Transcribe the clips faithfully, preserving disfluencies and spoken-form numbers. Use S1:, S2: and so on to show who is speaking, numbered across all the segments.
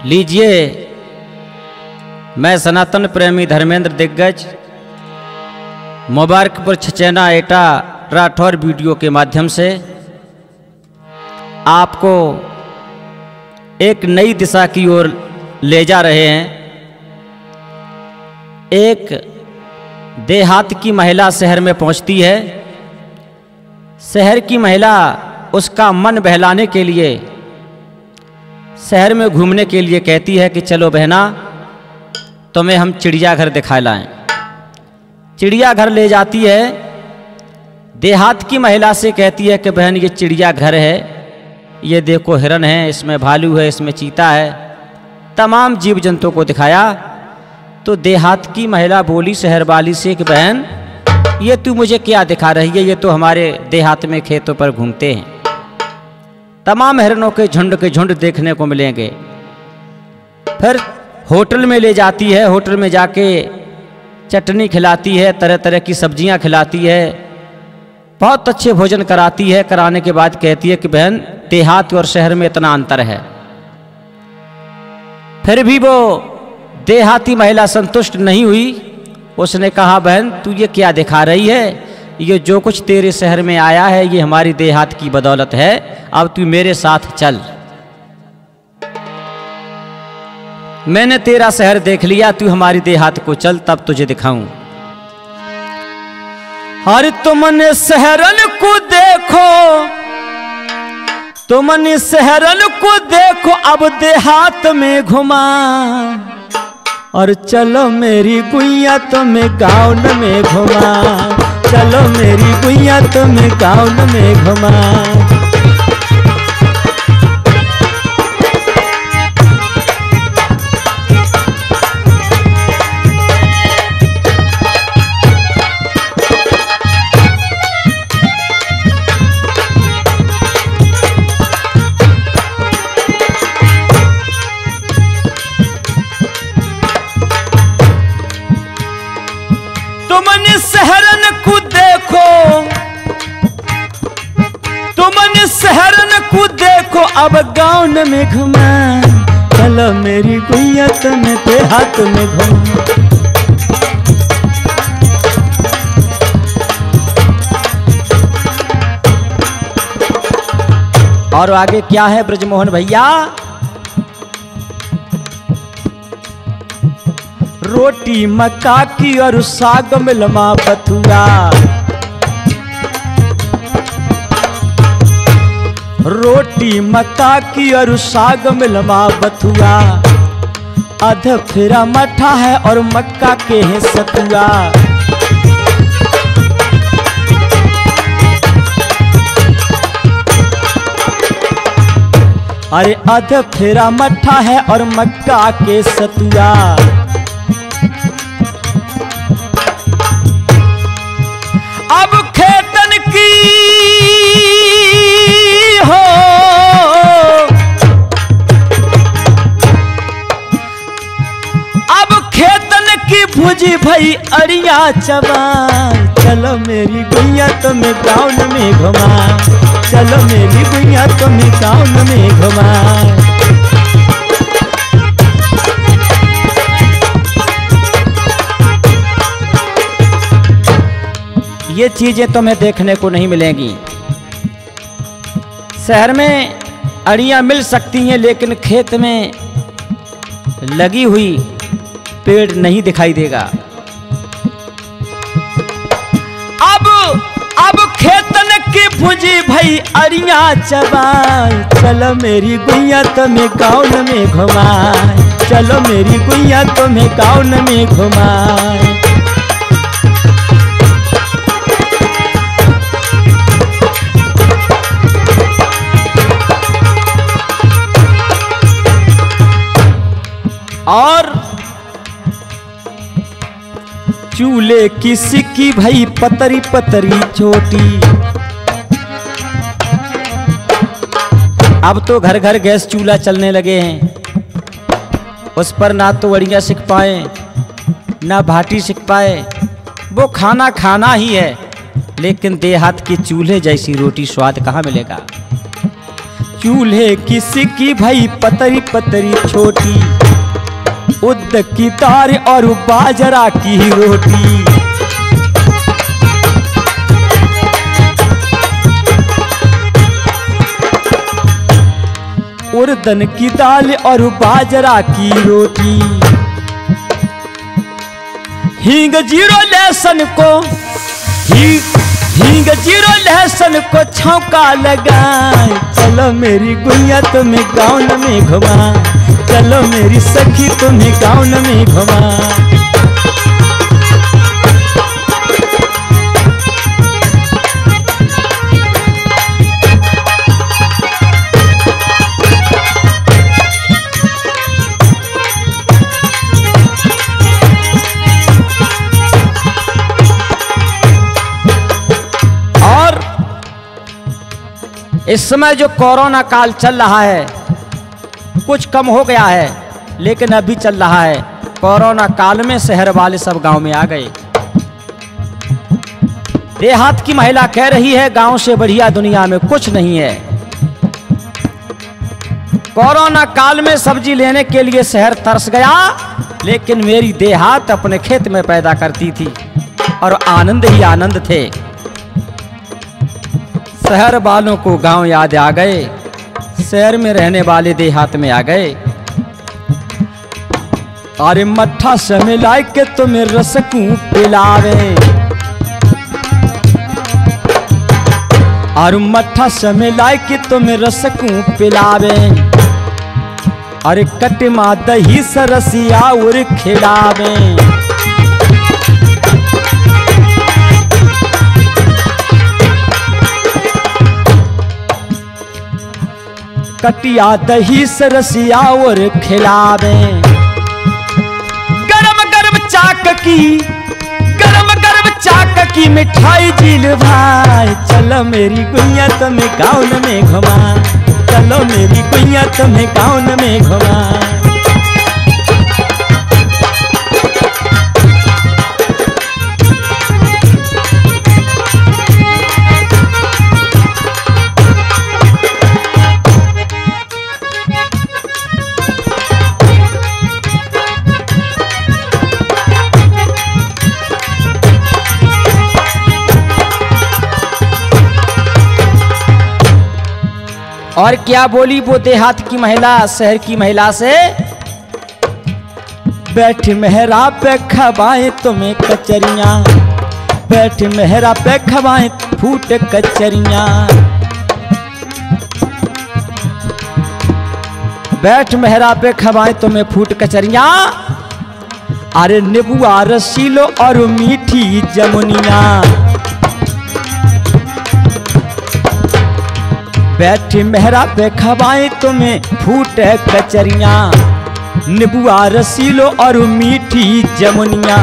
S1: लीजिए, मैं सनातन प्रेमी धर्मेंद्र दिग्गज मुबारकपुर छचेना एटा राठौर वीडियो के माध्यम से आपको एक नई दिशा की ओर ले जा रहे हैं। एक देहात की महिला शहर में पहुंचती है। शहर की महिला उसका मन बहलाने के लिए शहर में घूमने के लिए कहती है कि चलो बहना, तुम्हें हम चिड़ियाघर दिखा लाएं। चिड़ियाघर ले जाती है। देहात की महिला से कहती है कि बहन ये चिड़ियाघर है, ये देखो हिरन है, इसमें भालू है, इसमें चीता है, तमाम जीव जंतुओं को दिखाया। तो देहात की महिला बोली शहर वाली से कि बहन ये तू मुझे क्या दिखा रही है, ये तो हमारे देहात में खेतों पर घूमते हैं, तमाम हिरणों के झुंड के झुंड देखने को मिलेंगे। फिर होटल में ले जाती है। होटल में जाके चटनी खिलाती है, तरह तरह की सब्जियां खिलाती है, बहुत अच्छे भोजन कराती है। कराने के बाद कहती है कि बहन देहात और शहर में इतना अंतर है। फिर भी वो देहाती महिला संतुष्ट नहीं हुई। उसने कहा बहन तू ये क्या दिखा रही है, ये जो कुछ तेरे शहर में आया है ये हमारी देहात की बदौलत है, अब तू मेरे साथ चल। मैंने तेरा शहर देख लिया, तू हमारी देहात को चल, तब तुझे दिखाऊं। हर तुमने शहरन को देखो, तुमने शहरन को देखो, अब देहात में घुमा, और चलो मेरी गुइया तुम्हें गाँव में घुमा, चलो मेरी गुइया तुम्हें गाँव में घुमा। तुमने शहरन को देखो, तुमने शहरन को देखो, अब गाँव में घुमा, चलो मेरी गुइया तुम्हें देहात में घुमा। और आगे क्या है ब्रजमोहन भैया? रोटी मक्का की और साग मिलमा बथुआ, रोटी मक्का की और साग मिलमा बथुआ, अध फिरा मठा है और मक्का के है सतुआ। अरे अध फिरा मठा है और मक्का के सतुआ। अब खेतन की हो, अब खेतन की भुजी भई अड़िया चबा, चलो मेरी गुइया तुम्हें गाँव में घुमा, चलो मेरी गुइया तुम्हें गाँव में घुमा। ये चीजें तुम्हें देखने को नहीं मिलेंगी। शहर में अड़ियाँ मिल सकती हैं, लेकिन खेत में लगी हुई पेड़ नहीं दिखाई देगा। अब अब खेतन की भुजी भई अड़ियाँ चबाई, चलो मेरी गुइया तुम्हें गाँव में घुमाए, चलो मेरी गुइया तुम्हें गाँव में घुमाए। और चूल्हे की सिक्की भई पतरी पतरी छोटी, अब तो घर घर गैस चूल्हा चलने लगे हैं। उस पर ना तो अड़ियाँ सिक पाए ना भाटी सिक पाए, वो खाना खाना ही है, लेकिन देहात के चूल्हे जैसी रोटी स्वाद कहाँ मिलेगा। चूल्हे की सिक्की भई पतरी पतरी छोटी, उद्द की तार और बाजरा की रोटी। उड़दन की दाल और बाजरा की रोटी। हींग जीरो लहसुन को ही, हींग जीरो लहसुन को छौंका लगाए। चलो मेरी गुड़िया तुम्हें गाँव में घुमा, चलो मेरी सखी तुम्हें गाँव में घुमा। इस समय जो कोरोना काल चल रहा है, कुछ कम हो गया है लेकिन अभी चल रहा है। कोरोना काल में शहर वाले सब गांव में आ गए। देहात की महिला कह रही है गांव से बढ़िया दुनिया में कुछ नहीं है। कोरोना काल में सब्जी लेने के लिए शहर तरस गया, लेकिन मेरी देहात अपने खेत में पैदा करती थी और आनंद ही आनंद थे। शहर वालों को गांव याद आ गए, शहर में रहने वाले देहात में आ गए। अरे मट्ठा से मिला के तुम्हें रसकू पिलावे, और मट्ठा से मिला के तुम्हें रसकू पिलावे। अरे कटमा दही सरसिया और खिलावे। कटिया दही सरसिया और खिलावे। गरम गरम चाक की, गरम गरम चाक की मिठाई झील भाई। चलो मेरी गुड़िया तुम्हें गाँव में घुमा, चलो मेरी गुड़िया तुम्हें गाँव में घुमा। और क्या बोली वो देहात की महिला शहर की महिला से? बैठ मेहरा पे खवाए तुम्हें कचरियां, बैठ मेहरा पे खवाए फूट कचरियां। बैठ मेहरा पे खवाए तुम्हें फूट कचरियां। अरे नीबुआ रसीलो और मीठी जमुनिया। बैठी मेहरा पे खवाए तुम्हें फूट कचरियां। नीबुआ रसीलो और मीठी जमुनिया।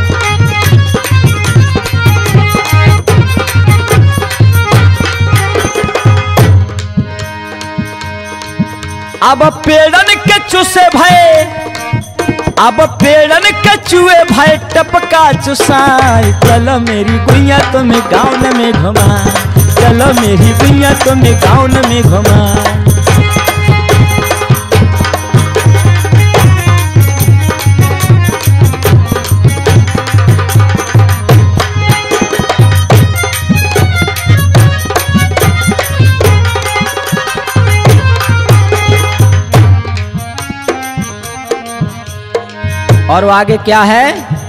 S1: अब पेड़न के चूसे भय, अब पेड़न के चूहे भय टपका चुसाए। चलो मेरी गुड़िया तुम्हें गाँव में घुमा, चलो मेरी गुड़िया तुम्हें गाँव में घुमा। और आगे क्या है?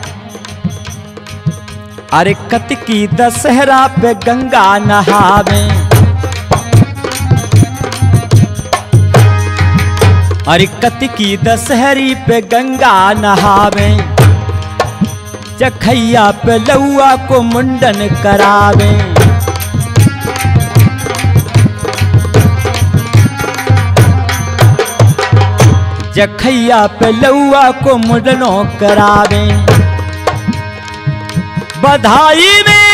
S1: अरे कतकी दशहरा पे गंगा नहावे। अरे कतकी दशहरी पे गंगा नहावे। जखैया पे लौआ को मुंडन करावे। जखैया पे लौआ को मुंडनो करावे। बधाई में,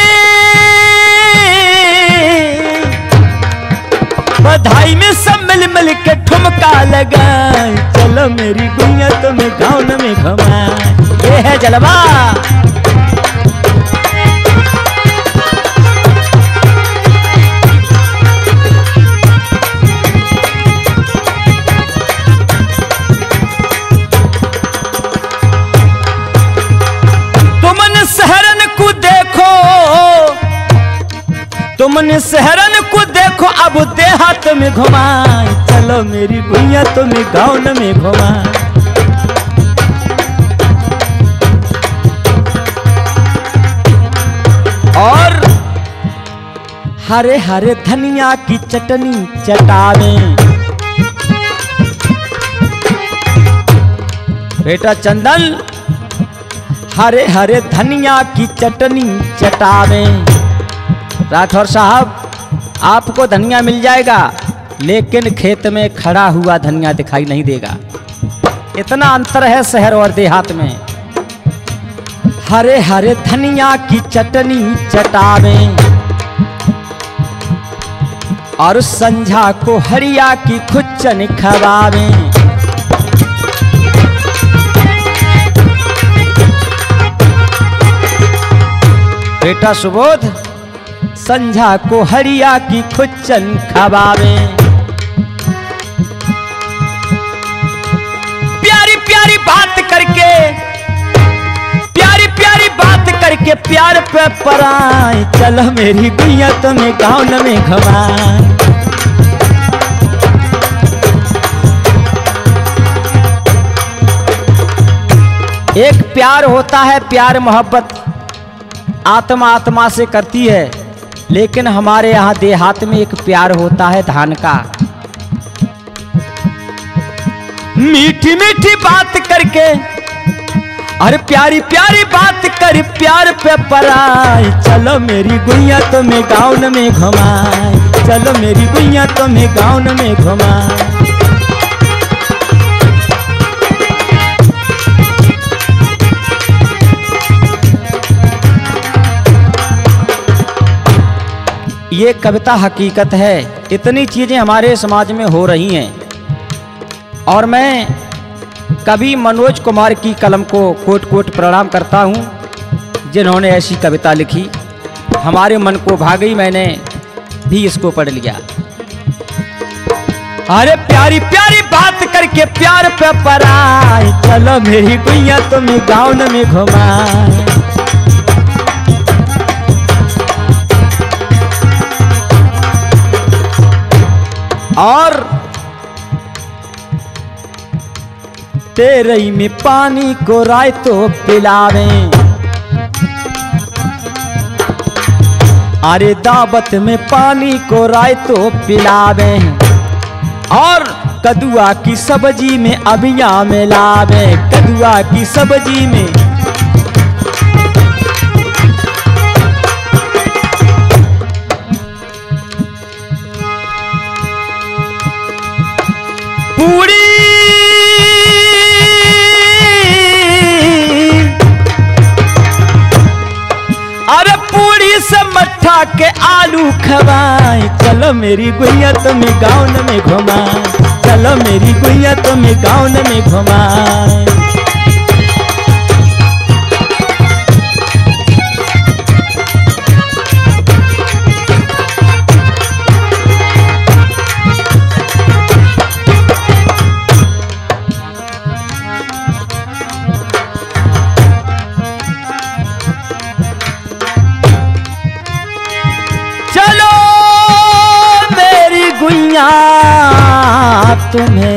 S1: बधाई में सब मिल मिल के ठुमका लगाए। चलो मेरी गुड़िया तुम्हें गाँव में घुमा। ये है जलवा। तुमने शहरन को देखो अब देहात में घुमाए, चलो मेरी गुइया तुम्हें गाँव में घुमाए। और हरे हरे धनिया की चटनी चटावे, बेटा चंदन हरे हरे धनिया की चटनी चटावे। राठौर साहब आपको धनिया मिल जाएगा लेकिन खेत में खड़ा हुआ धनिया दिखाई नहीं देगा, इतना अंतर है शहर और देहात में। हरे हरे धनिया की चटनी चटावे और संझा को हरिया की खुच्चन खवावे। बेटा सुबोध संझा को हरिया की खुच्चन खवावे। प्यारी प्यारी बात करके प्यारी प्यारी बात करके प्यार पे पराए, चलो मेरी गुइया तुम्हें गाँव में घुमाए। एक प्यार होता है, प्यार मोहब्बत आत्मा आत्मा से करती है, लेकिन हमारे यहाँ देहात में एक प्यार होता है धान का। मीठी मीठी बात करके अरे प्यारी प्यारी बात कर प्यार पे पराए, चलो मेरी गुइया तुम्हें गाँव में घुमाए, चलो मेरी गुइया तुम्हें गाँव में घुमाए। ये कविता हकीकत है, इतनी चीजें हमारे समाज में हो रही हैं और मैं कवि मनोज कुमार की कलम को कोट कोट प्रणाम करता हूँ जिन्होंने ऐसी कविता लिखी, हमारे मन को भा गई, मैंने भी इसको पढ़ लिया। अरे प्यारी प्यारी बात करके प्यार पे पराए, चलो मेरी गुइया तुम्हें गाँव में घुमाए। और तेरई में पानी को राय तो पिलावे, अरे दावत में पानी को राय तो पिलावे और कदुआ की सब्जी में अबिया मिलावे, कदुआ की सब्जी में पूरी अरे पूरी से मट्ठा के आलू खवाए, चलो मेरी गुइया तुम्हें गाँव में घुमाए, चलो मेरी गुइया तुम्हें गाँव में घुमाए। तुम्हें